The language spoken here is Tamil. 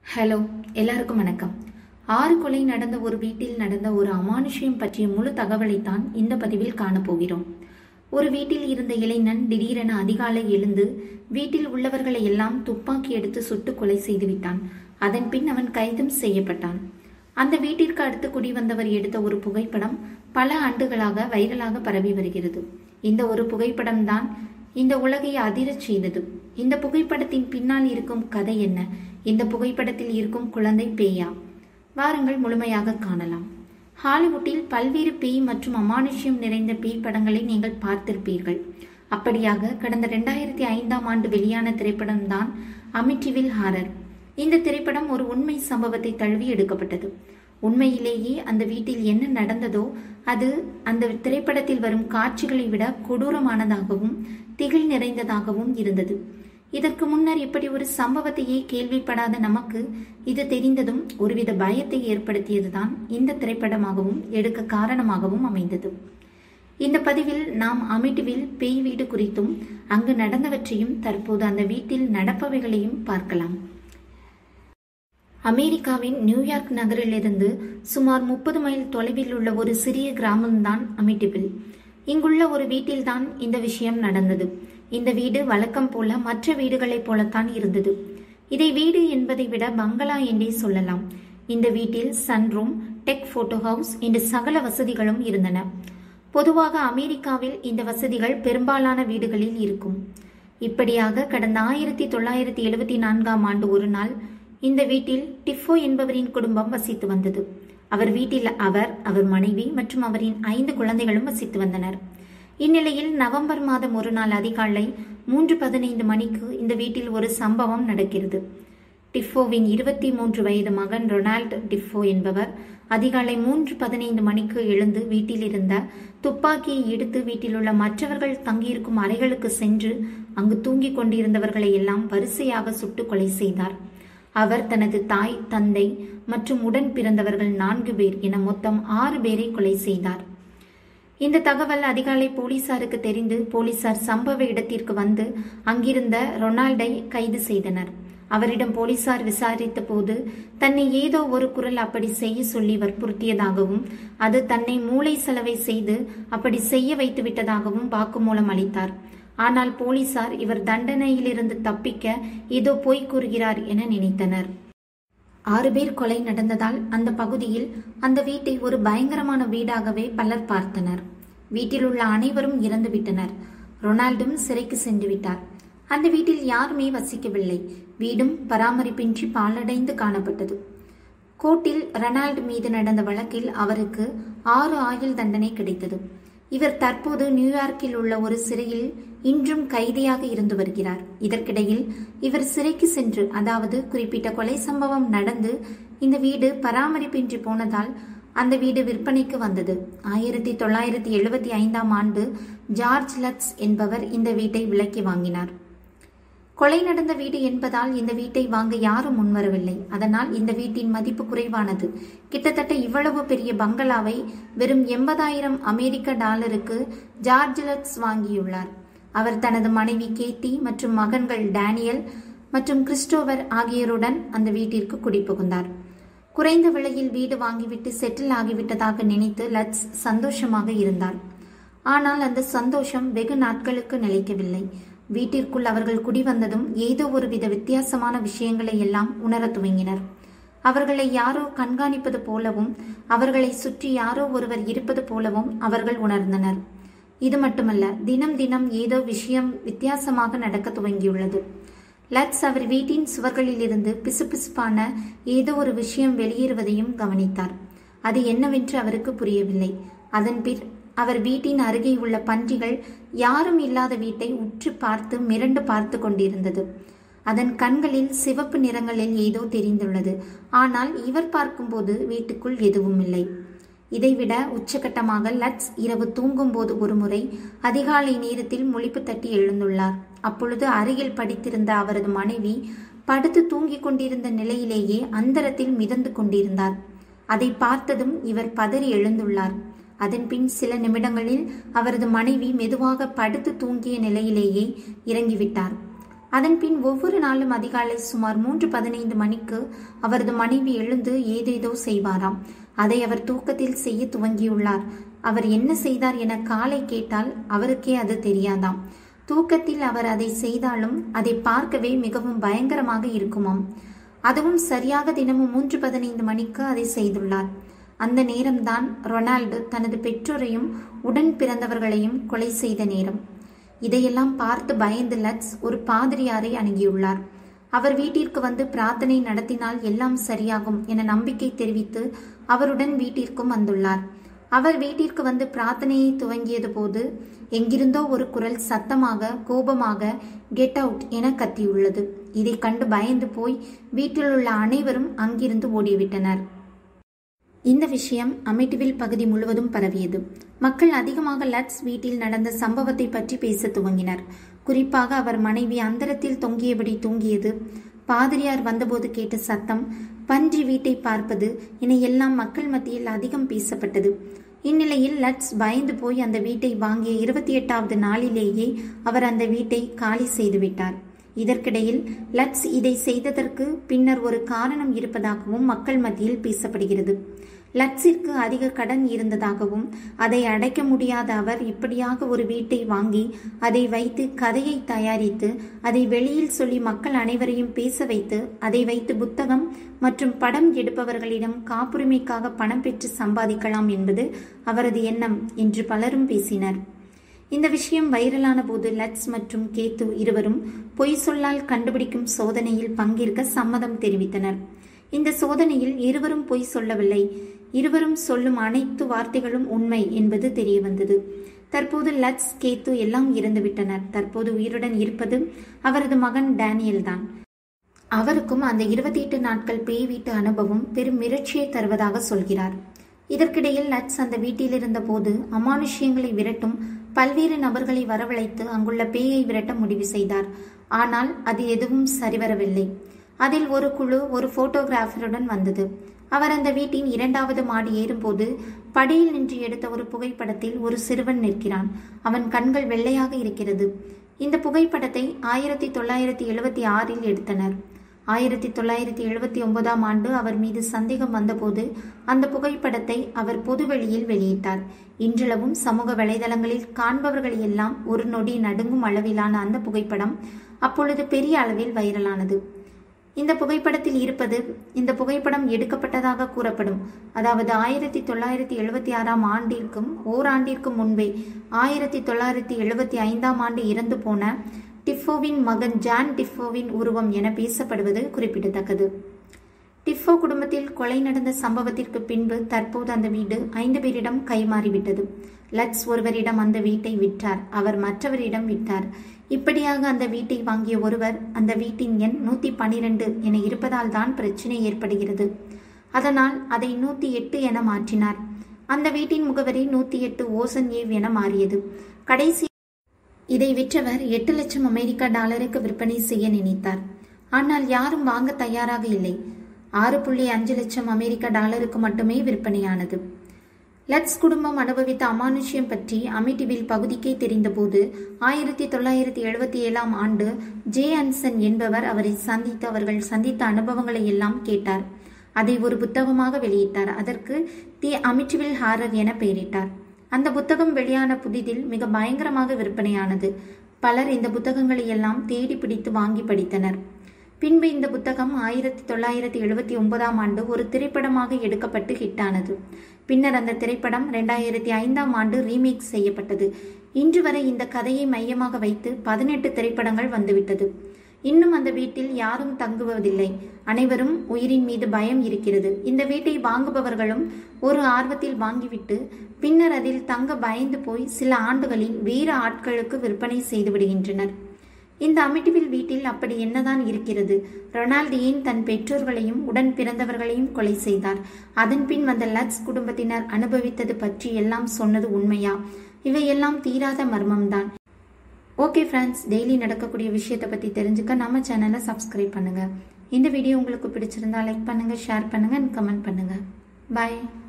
ஹலோ, எல்லாருக்கும் வணக்கம். 6 கொலை நடந்த ஒரு வீட்டில் நடந்த ஒரு அமானுஷ்யம் பற்றிய முழு தகவலைத்தான் இந்த பதிவில் காணப்போகிறோம். ஒரு வீட்டில் இருந்த இளைஞன் திடீரென அதிகாலை எழுந்து வீட்டில் உள்ளவர்களை எல்லாம் துப்பாக்கி எடுத்து சுட்டு கொலை செய்துவிட்டான். அதன் பின் அவன் கைதும் செய்யப்பட்டான். அந்த வீட்டிற்கு அடுத்து குடிவந்தவர் எடுத்த ஒரு புகைப்படம் பல ஆண்டுகளாக வைரலாக பரவி வருகிறது. இந்த ஒரு புகைப்படம் தான் இந்த உலகை அதிரச் செய்தது. இந்த புகைப்படத்தின் பின்னால் இருக்கும் கதை என்ன? இந்த புகைப்படத்தில் இருக்கும் குழந்தை பேயா? வாருங்கள் முழுமையாக காணலாம். ஹாலிவுட்டில் பல்வேறு பேய் மற்றும் அமானுஷ்யம் நிறைந்த பேய் படங்களை நீங்கள் பார்த்திருப்பீர்கள். அப்படியாக கடந்த 2005ஆம் ஆண்டு வெளியான திரைப்படம் தான் அமிட்டிவில் ஹாரர். இந்த திரைப்படம் ஒரு உண்மை சம்பவத்தை தழுவி எடுக்கப்பட்டது. உண்மையிலேயே அந்த வீட்டில் என்ன நடந்ததோ அது அந்த திரைப்படத்தில் வரும் காட்சிகளை விட கொடூரமானதாகவும் திகில் நிறைந்ததாகவும் இருந்தது. இதற்கு முன்னர் இப்படி ஒரு சம்பவத்தையே கேள்விப்படாத நமக்கு இது தெரிந்ததும் ஒருவித பயத்தை ஏற்படுத்தியதுதான் இந்த திரைப்படமாகவும் எடுக்க காரணமாகவும் அமைந்தது. இந்த பதிவில் நாம் அமிட்டிவில் பேய் வீடு குறித்தும் அங்கு நடந்தவற்றையும் தற்போது அந்த வீட்டில் நடப்பவைகளையும் பார்க்கலாம். அமெரிக்காவின் நியூயார்க் நகரிலிருந்து சுமார் 30 மைல் தொலைவில் உள்ள ஒரு சிறிய கிராமம்தான் அமிட்டிவில். இங்குள்ள ஒரு வீட்டில்தான் இந்த விஷயம் நடந்தது. இந்த வீடு வழக்கம் போல மற்ற வீடுகளைப் போலத்தான் இருந்தது. இதை வீடு என்பதை விட பங்களா என்றே சொல்லலாம். இந்த வீட்டில் சன்ரூம், டெக் போட்டோ ஹவுஸ் என்று சகல வசதிகளும் இருந்தன. பொதுவாக அமெரிக்காவில் இந்த வசதிகள் பெரும்பாலான வீடுகளில் இருக்கும். இப்படியாக கடந்த 1974ஆம் ஆண்டு ஒரு நாள் இந்த வீட்டில் டிஃபோ என்பவரின் குடும்பம் வசித்து வந்தது. அவர் வீட்டில் அவர் மனைவி மற்றும் அவரின் 5 குழந்தைகளும் வசித்து வந்தனர். இந்நிலையில் நவம்பர் மாதம் ஒரு நாள் அதிகாலை 3:15 மணிக்கு இந்த வீட்டில் ஒரு சம்பவம் நடக்கிறது. டிஃபோவின் 23 வயது மகன் ரொனால்டு டிஃபோ என்பவர் அதிகாலை 3:15 மணிக்கு எழுந்து வீட்டில் இருந்த துப்பாக்கியை எடுத்து வீட்டில் உள்ள மற்றவர்கள் தங்கியிருக்கும் அறைகளுக்கு சென்று அங்கு தூங்கிக் கொண்டிருந்தவர்களை எல்லாம் வரிசையாக சுட்டு கொலை செய்தார். அவர் தனது தாய், தந்தை மற்றும் உடன் பிறந்தவர்கள் 4 பேர் என மொத்தம் 6 பேரை கொலை செய்தார். இந்த தகவல் அதிகாலை போலீசாருக்கு தெரிந்து போலீசார் சம்பவ இடத்திற்கு வந்து அங்கிருந்த ரொனால்டை கைது செய்தனர். அவரிடம் போலீசார் விசாரித்த போது தன்னை ஏதோ ஒரு குரல் அப்படி செய்ய சொல்லி வற்புறுத்தியதாகவும் அது தன்னை மூளை செலவை செய்து அப்படி செய்ய வைத்து விட்டதாகவும் வாக்குமூலம் அளித்தார். ஆனால் போலீசார் இவர் தண்டனையிலிருந்து தப்பிக்க ஏதோ பொய் கூறுகிறார் என நினைத்தனர். 6 பேர் கொலை நடந்ததால் அந்த பகுதியில் அந்த வீட்டை ஒரு பயங்கரமான வீடாகவே பலர் பார்த்தனர். வீட்டில் உள்ள அனைவரும் இறந்து விட்டனர். ரொனால்டும் சிறைக்கு சென்று விட்டார். அந்த வீட்டில் யாருமே வசிக்கவில்லை. வீடும் பராமரிப்பின்றி பாழடைந்து காணப்பட்டது. கோர்ட்டில் ரொனால்டு மீது நடந்த வழக்கில் அவருக்கு 6 ஆயுள் தண்டனை கிடைத்தது. இவர் தற்போது நியூயார்க்கில் உள்ள ஒரு சிறையில் இன்றும் கைதியாக இருந்து வருகிறார். இதற்கிடையில் இவர் சிறைக்கு சென்று, அதாவது குறிப்பிட்ட கொலை சம்பவம் நடந்து இந்த வீடு பராமரிப்பின்றி போனதால் அந்த வீடு விற்பனைக்கு வந்தது. 1975ஆம் ஆண்டு ஜார்ஜ் லட்ஸ் என்பவர் இந்த வீட்டை விலைக்கு வாங்கினார். கொலை நடந்த வீடு என்பதால் இந்த வீட்டை வாங்க யாரும் முன்வரவில்லை. அதனால் இந்த வீட்டின் மதிப்பு குறைவானது. கிட்டத்தட்ட இவ்வளவு பெரிய பங்களாவை வெறும் 80,000 அமெரிக்க டாலருக்கு ஜார்ஜ் லட்ஸ் வாங்கியுள்ளார். அவர் தனது மனைவி கேத்தி மற்றும் மகன்கள் டேனியல் மற்றும் கிறிஸ்டோபர் ஆகியோருடன் அந்த வீட்டிற்கு குடிபுகுந்தார். குறைந்த விலையில் வீடு வாங்கிவிட்டு செட்டில் ஆகிவிட்டதாக நினைத்து லட்ஸ் சந்தோஷமாக இருந்தார். ஆனால் அந்த சந்தோஷம் வெகு நாட்களுக்கு நிலைக்கவில்லை. வீட்டிற்குள் அவர்கள் குடிவந்ததும் ஏதோ ஒரு வித வித்தியாசமான விஷயங்களை எல்லாம் உணர துவங்கினர். அவர்களை யாரோ கண்காணிப்பது போலவும் அவர்களை சுற்றி யாரோ ஒருவர் இருப்பது போலவும் அவர்கள் உணர்ந்தனர். இது மட்டுமல்ல, தினம் தினம் ஏதோ விஷயம் வித்தியாசமாக நடக்க துவங்கியுள்ளது. லட்ஸ் அவர் வீட்டின் சுவர்களில் இருந்து பிசுபிசுப்பான ஏதோ ஒரு விஷயம் வெளியேறுவதையும் கவனித்தார். அது என்னவென்று அவருக்கு புரியவில்லை. அதன் பின் அவர் வீட்டின் அருகே உள்ள பன்றிகள் யாரும் இல்லாத வீட்டை உற்று பார்த்து மிரண்டு பார்த்து கொண்டிருந்தது. அதன் கண்களில் சிவப்பு நிறங்களில் ஏதோ தெரிந்துள்ளது. ஆனால் இவர் பார்க்கும்போது வீட்டுக்குள் எதுவும் இல்லை. இதைவிட உச்சகட்டமாக லட்ஸ் இரவு தூங்கும் போது ஒருமுறை அதிகாலை நேரத்தில் முழிப்பு தட்டி எழுந்துள்ளார். அப்பொழுது அருகில் படித்திருந்த அவரது மனைவி படுத்து தூங்கிக் கொண்டிருந்த நிலையிலேயே அந்தரத்தில் மிதந்து கொண்டிருந்தார். அதை பார்த்ததும் இவர் பதறி எழுந்துள்ளார். அதன் பின் சில நிமிடங்களில் அவரது மனைவி மெதுவாக படுத்து தூங்கிய நிலையிலேயே இறங்கிவிட்டார். அதன்பின் ஒவ்வொரு நாளும் அதிகாலை சுமார் 3:15 மணிக்கு அவரது மனைவி எழுந்து ஏதேதோ செய்வாராம். அதை அவர் தூக்கத்தில் செய்ய துவங்கியுள்ளார். அவர் என்ன செய்தார் என காலை கேட்டால் அவருக்கே அது தெரியாதாம். தூக்கத்தில் அவர் அதை செய்தாலும் அதை பார்க்கவே மிகவும் பயங்கரமாக இருக்குமாம். அதுவும் சரியாக தினமும் 3:15 மணிக்கு அதை செய்துள்ளார். அந்த நேரம்தான் ரொனால்டு தனது பெற்றோரையும் உடன் பிறந்தவர்களையும் கொலை செய்த நேரம். இதையெல்லாம் பார்த்து பயந்து லட்ஸ் ஒரு பாதிரியாரை அணுகியுள்ளார். அவர் வீட்டிற்கு வந்து பிரார்த்தனை நடத்தினால் எல்லாம் சரியாகும் என நம்பிக்கை தெரிவித்து அவருடன் வீட்டிற்கும் வந்துள்ளார். அவர் வீட்டிற்கு வந்து பிரார்த்தனையை துவங்கியது போது எங்கிருந்தோ ஒரு குரல் சத்தமாக கோபமாக கெட் அவுட் என கத்தியுள்ளது. இதை கண்டு பயந்து போய் வீட்டில் உள்ள அனைவரும் அங்கிருந்து ஓடிவிட்டனர். இந்த விஷயம் அமிட்டிவில் பகுதி முழுவதும் பரவியது. மக்கள் அதிகமாக லட்ஸ் வீட்டில் நடந்த சம்பவத்தை பற்றி பேச துவங்கினர். குறிப்பாக அவர் மனைவி அந்தரத்தில் தொங்கியபடி தூங்கியது, பாதிரியார் வந்தபோது கேட்ட சத்தம், பன்றி வீட்டை பார்ப்பது என எல்லாம் மக்கள் மத்தியில் அதிகம் பேசப்பட்டது. இந்நிலையில் லட்ஸ் பயந்து போய் அந்த வீட்டை வாங்கிய 28வது நாளிலேயே அவர் அந்த வீட்டை காலி செய்துவிட்டார். இதற்கிடையில் லட்ஸ் இதை செய்ததற்கு பின்னர் ஒரு காரணம் இருப்பதாகவும் மக்கள் மத்தியில் பேசப்படுகிறது. லட்ஸிற்கு அதிக கடன் இருந்ததாகவும் அதை அடைக்க முடியாத அவர் இப்படியாக ஒரு வீட்டை வாங்கி அதை வைத்து கதையை தயாரித்து அதை வெளியில் சொல்லி மக்கள் அனைவரையும் பேச வைத்து அதை வைத்து புத்தகம் மற்றும் படம் எடுப்பவர்களிடம் காப்புரிமைக்காக பணம் பெற்று சம்பாதிக்கலாம் என்பது அவரது எண்ணம் என்று பலரும் பேசினர். இந்த விஷயம் வைரலான போது லட்ஸ் மற்றும் கேத்து இருவரும் பொய் சொல்லால் கண்டுபிடிக்கும் சோதனையில் பங்கேற்க சம்மதம் தெரிவித்தனர். இந்த சோதனையில் இருவரும் பொய் சொல்லவில்லை, இருவரும் சொல்லும் அனைத்து வார்த்தைகளும் உண்மை என்பது தெரிய வந்தது. தற்போது லட்ஸ் கேத்து எல்லாம் இறந்துவிட்டனர். தற்போது உயிருடன் இருப்பது அவரது மகன் டேனியல் தான். அவருக்கும் அந்த 28 நாட்கள் பேய் வீட்டு அனுபவம் பெரும் மிரட்சியை தருவதாக சொல்கிறார். இதற்கிடையில் லட்ஸ் அந்த வீட்டில் இருந்த போது அமானுஷ்யங்களை விரட்டும் பல்வேறு நபர்களை வரவழைத்து அங்குள்ள பேயை விரட்ட முடிவு செய்தார். ஆனால் அது எதுவும் சரிவரவில்லை. அதில் ஒரு குழு ஒரு போட்டோகிராஃபருடன் வந்தது. அவர் அந்த வீட்டின் 2வது மாடி ஏறும்போது படியில் நின்று எடுத்த ஒரு புகைப்படத்தில் ஒரு சிறுவன் நிற்கிறான். அவன் கண்கள் வெள்ளையாக இருக்கிறது. இந்த புகைப்படத்தை 1976இல் எடுத்தனர். 1979ஆம் ஆண்டு அவர் மீது சந்தேகம் வந்தபோது அந்த புகைப்படத்தை அவர் பொதுவெளியில் வெளியிட்டார். இன்றளவும் சமூக வலைதளங்களில் காண்பவர்கள் எல்லாம் ஒரு நொடி நடுங்கும் அளவிலான அந்த புகைப்படம் அப்பொழுது பெரிய அளவில் வைரலானது. இந்த புகைப்படத்தில் இருப்பது இந்த புகைப்படம் எடுக்கப்பட்டதாக கூறப்படும், அதாவது 1976ஆம் ஆண்டிற்கும் ஓராண்டிற்கும் முன்பே 1975ஆம் ஆண்டு இறந்து போன டிஃபோவின் மகன் ஜான் டிஃபோவின் உருவம் என பேசப்படுவது குறிப்பிடத்தக்கது. டிஃபோ குடும்பத்தில் கொலை நடந்த சம்பவத்திற்கு பின்பு தற்போது அந்த வீடு 5 பேரிடம் கைமாறிவிட்டது. லட்ஸ் ஒருவரிடம் அந்த வீட்டை விற்றார், அவர் மற்றவரிடம் விட்டார். இப்படியாக அந்த வீட்டை வாங்கிய ஒருவர் அந்த வீட்டின் எண் 112 என இருப்பதால் தான் பிரச்சனை ஏற்படுகிறது. அதனால் அதை 108 என மாற்றினார். அந்த வீட்டின் முகவரி 108 ஓசன் ஏவ் என மாறியது. கடைசி இதை விற்றவர் $8,00,000 விற்பனை செய்ய நினைத்தார். ஆனால் யாரும் வாங்க தயாராக இல்லை. $6.5 லட்சம் மட்டுமே விற்பனையானது. லட்ஸ் குடும்பம் அனுபவித்த அமானுஷ்யம் பற்றி அமிட்டிவில் பகுதிக்கே தெரிந்தபோது 1977ஆம் ஆண்டு ஜே அன்சன் என்பவர் அவரை சந்தித்து அவர்கள் சந்தித்த அனுபவங்களை எல்லாம் கேட்டார். அதை ஒரு புத்தகமாக வெளியிட்டார். அதற்கு தி அமிட்டிவில் ஹாரர் என பெயரிட்டார். அந்த புத்தகம் வெளியான புதிதில் மிக பயங்கரமாக விற்பனையானது. பலர் இந்த புத்தகங்களை எல்லாம் தேடி பிடித்து வாங்கி படித்தனர். பின்பு இந்த புத்தகம் 1979ஆம் ஆண்டு ஒரு திரைப்படமாக எடுக்கப்பட்டு ஹிட்டானது. பின்னர் அந்த திரைப்படம் 2005ஆம் ஆண்டு ரீமேக் செய்யப்பட்டது. இன்று வரை இந்த கதையை மையமாக வைத்து 18 திரைப்படங்கள் வந்துவிட்டது. இன்னும் அந்த வீட்டில் யாரும் தங்குவதில்லை. அனைவரும் உயிரின் மீது பயம் இருக்கிறது. இந்த வீட்டை வாங்குபவர்களும் ஒரு ஆர்வத்தில் வாங்கிவிட்டு பின்னர் அதில் தங்க பயந்து போய் சில ஆண்டுகளில் வேறு ஆட்களுக்கு விற்பனை செய்து விடுகின்றனர். இந்த அமிட்டிவில் வீட்டில் அப்படி என்னதான் இருக்கிறது? ரொனால்டு ஏன் தன் பெற்றோர்களையும் உடன் பிறந்தவர்களையும் கொலை செய்தார்? அதன்பின் வந்த லட்ஸ் குடும்பத்தினர் அனுபவித்தது பற்றி எல்லாம் சொன்னது உண்மையா? இவையெல்லாம் தீராத மர்மம்தான். ஓகே ஃப்ரெண்ட்ஸ், டெய்லி நடக்கக்கூடிய விஷயத்தை பற்றி தெரிஞ்சுக்க நம்ம சேனலை சப்ஸ்கிரைப் பண்ணுங்க. இந்த வீடியோ உங்களுக்கு பிடிச்சிருந்தா லைக் பண்ணுங்க, ஷேர் பண்ணுங்க, கமெண்ட் பண்ணுங்க. பாய்.